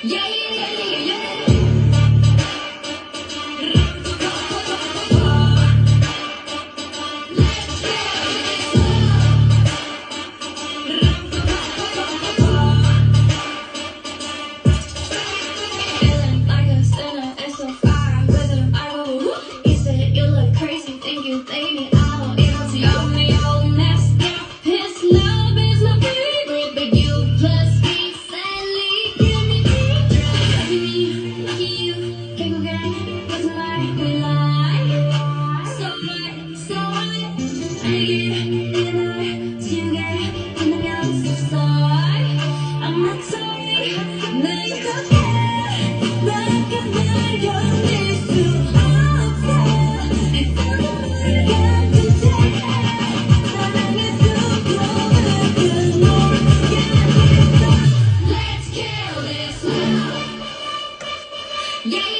Yeah, yeah, yeah, yeah, yeah. Feeling like a sinner, it's so far with him. I go, he said you look crazy, think you think I don't able to you me whole mess. Yeah, his love is my favorite, but you plus me sadly give me drugs. Me, lucky you, can't go gang, what's my we lie. So what, so what? I get dinner, so you get in the else side. I'm not sorry, but it's okay. Yeah.